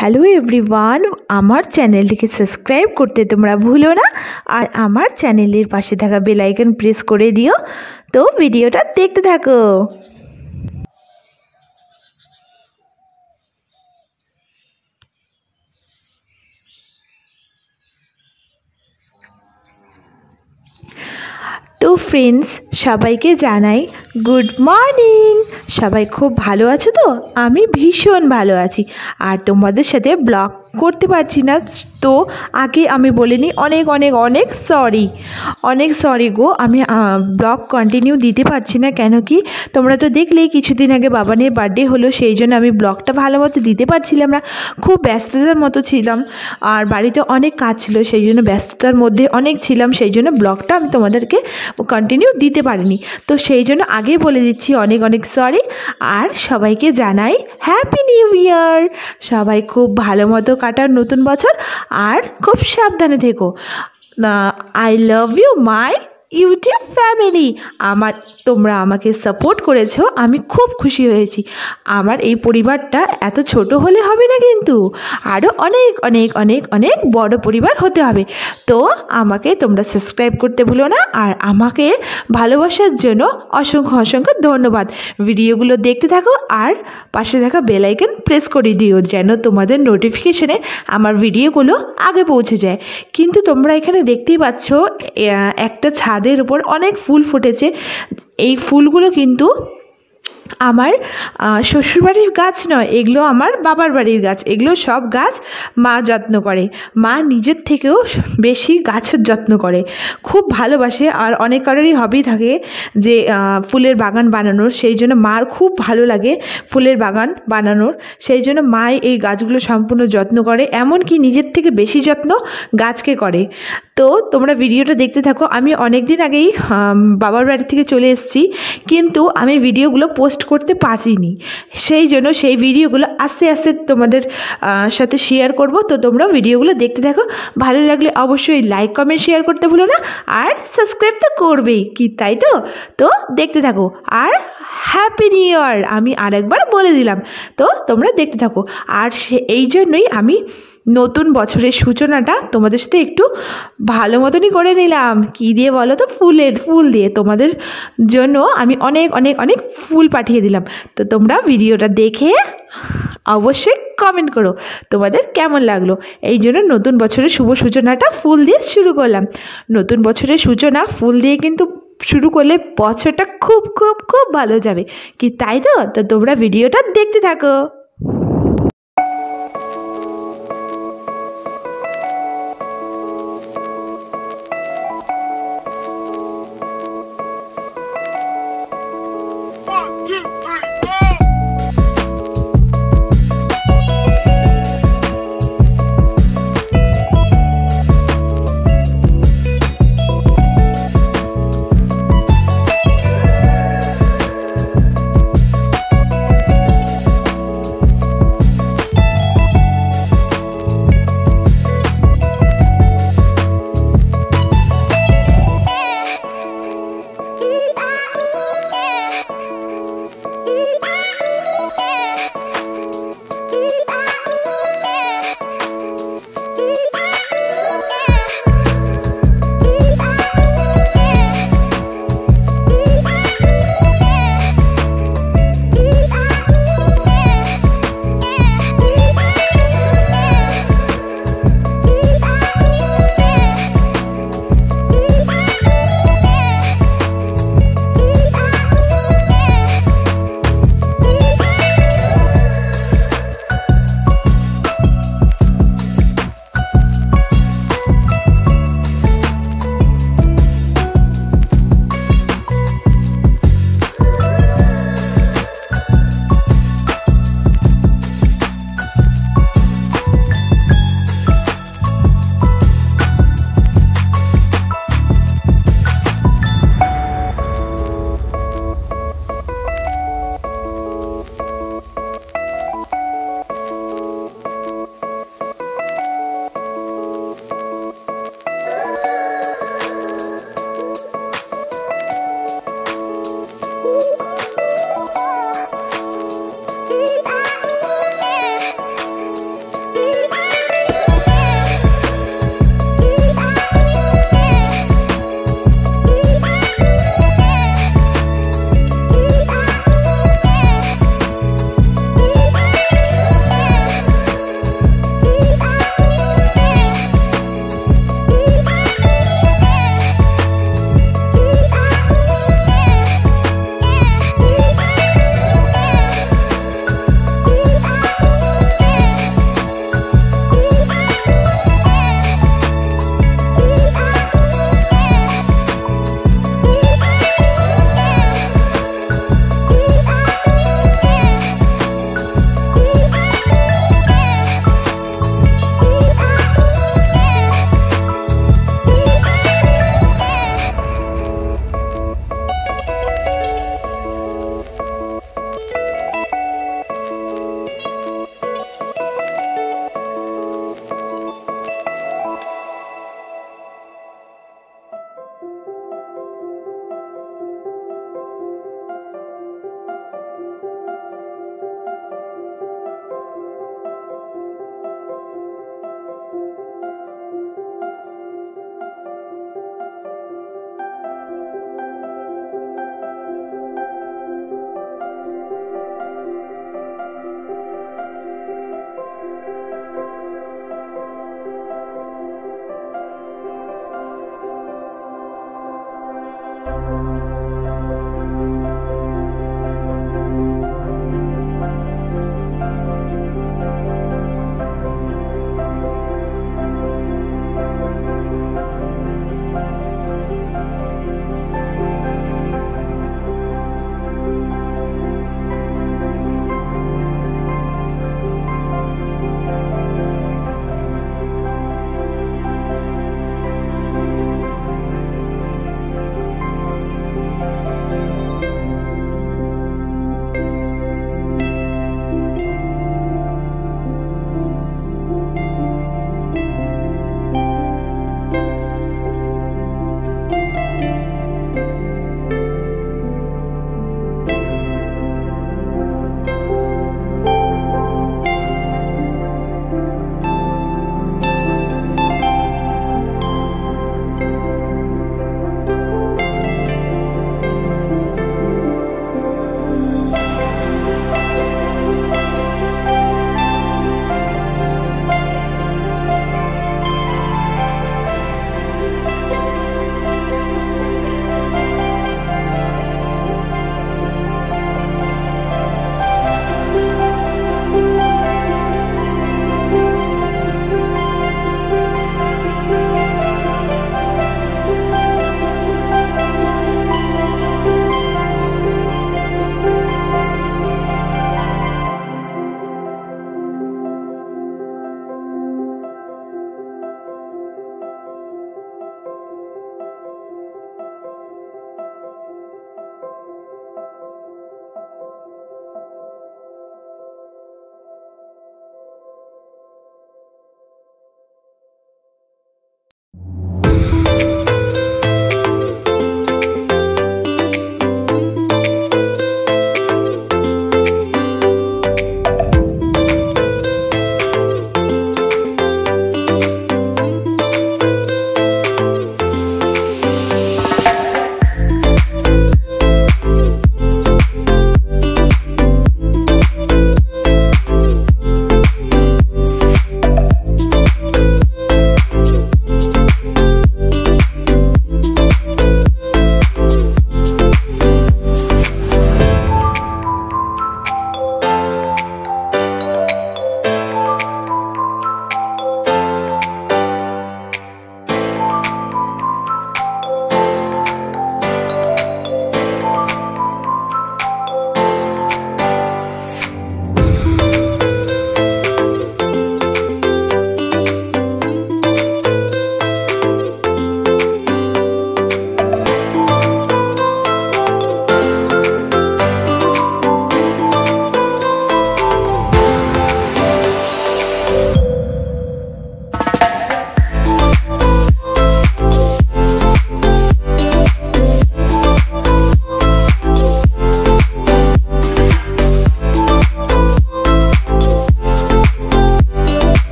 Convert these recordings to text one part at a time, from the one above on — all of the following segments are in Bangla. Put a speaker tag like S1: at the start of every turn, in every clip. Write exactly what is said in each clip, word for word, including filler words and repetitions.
S1: হ্যালো এভরিওয়ান, আমার চ্যানেলটিকে সাবস্ক্রাইব করতে তোমরা ভুলো না আর আমার চ্যানেলের পাশে থাকা বেল আইকন প্রেস করে দিও। তো ভিডিওটা দেখতে থাকো। তো ফ্রেন্ডস, সবাইকে জানাই গুড মর্নিং। সবাই খুব ভালো আছো তো? আমি ভীষণ ভালো আছি। আর তোমাদের সাথে ব্লগ করতে পারছি না, তো আগে আমি বলে নিই অনেক অনেক অনেক সরি অনেক সরি গো। আমি ব্লগ কন্টিনিউ দিতে পারছি না, কেন কি তোমরা তো দেখলেই কিছুদিন আগে বাবানের বার্থডে হলো, সেই জন্য আমি ব্লগটা ভালো মতো দিতে পারছিলাম না, খুব ব্যস্ততার মতো ছিলাম। আর বাড়িতে অনেক কাজ ছিল, সেই জন্য ব্যস্ততার মধ্যে অনেক ছিলাম, সেই জন্য ব্লগটা আমি তোমাদেরকে কন্টিনিউ দিতে পারিনি। তো সেই জন্য আগেই বলে দিচ্ছি অনেক অনেক সরি। আর সবাইকে জানাই হ্যাপি নিউ ইয়ার। সবাই খুব ভালো মতো কাটার নতুন বছর, আর খুব সাবধানে থেকো। I love you my YouTube family. আমার তোমরা আমাকে সাপোর্ট করেছো, আমি খুব খুশি হয়েছি। আমার এই পরিবারটা এত ছোট হলে হবে না, কিন্তু আরও অনেক অনেক অনেক অনেক বড় পরিবার হতে হবে। তো আমাকে তোমরা সাবস্ক্রাইব করতে ভুলো না, আর আমাকে ভালোবাসার জন্য অসংখ্য অসংখ্য ধন্যবাদ। ভিডিওগুলো দেখতে থাকো আর পাশে থাকা বেল আইকন প্রেস করে দিও, যেন তোমাদের নোটিফিকেশনে আমার ভিডিওগুলো আগে পৌঁছে যায়। কিন্তু তোমরা এখানে দেখতেই পাচ্ছ একটা ছাদের উপর অনেক ফুল ফুটেছে। এই ফুলগুলো কিন্তু আমার শ্বশুরবাড়ির গাছ নয়, এগুলো আমার বাবার বাড়ির গাছ। এগুলো সব গাছ মা যত্ন করে, মা নিজের থেকেও বেশি গাছের যত্ন করে, খুব ভালোবাসে। আর অনেক কারোরই হবি থাকে যে ফুলের বাগান বানানোর, সেই জন্য মার খুব ভালো লাগে ফুলের বাগান বানানোর, সেই জন্য মা এই গাছগুলো সম্পূর্ণ যত্ন করে, এমনকি নিজের থেকে বেশি যত্ন গাছকে করে। তো তোমরা ভিডিওটা দেখতে থাকো। আমি অনেক দিন আগেই বাবার বাড়ি থেকে চলে এসেছি, কিন্তু আমি ভিডিওগুলো পোস্ট করতে পারিনি, সেই জন্য সেই ভিডিওগুলো আস্তে আস্তে তোমাদের সাথে শেয়ার করব। তো তোমরা ভিডিওগুলো দেখতে থাকো, ভালো লাগলে অবশ্যই লাইক কমেন্ট শেয়ার করতে ভুলো না, আর সাবস্ক্রাইব তো করবেই কি, তাই তো? তো দেখতে থাকো, আর হ্যাপি নিউ ইয়ার আমি আরেকবার বলে দিলাম। তো তোমরা দেখতে থাকো। আর সে এই জন্যই আমি নতুন বছরের সূচনাটা তোমাদের সাথে একটু ভালো মতনই করে নিলাম। কি দিয়ে বলো তো? ফুলের ফুল দিয়ে। তোমাদের জন্য আমি অনেক অনেক অনেক ফুল পাঠিয়ে দিলাম। তো তোমরা ভিডিওটা দেখে অবশ্যই কমেন্ট করো তোমাদের কেমন লাগলো। এই জন্য নতুন বছরের শুভ সূচনাটা ফুল দিয়ে শুরু করলাম। নতুন বছরের সূচনা ফুল দিয়ে কিন্তু শুরু করলে বছরটা খুব খুব খুব ভালো যাবে কি, তাই তো? তো তোমরা ভিডিওটা দেখতে থাকো।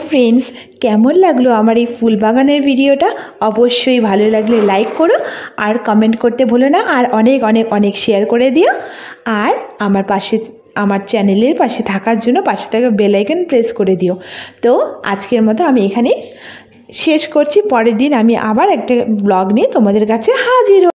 S1: ফ্রেন্ডস, কেমন লাগলো আমার এই ফুল বাগানের ভিডিওটা? অবশ্যই ভালো লাগলে লাইক করো আর কমেন্ট করতে ভুলো না, আর অনেক অনেক অনেক শেয়ার করে দিও। আর আমার পাশে আমার চ্যানেলের পাশে থাকার জন্য পাশে থাকা বেল আইকন প্রেস করে দিও। তো আজকের মতো আমি এখানে শেষ করছি। পরের দিন আমি আবার একটা ব্লগ নিয়ে তোমাদের কাছে হাজির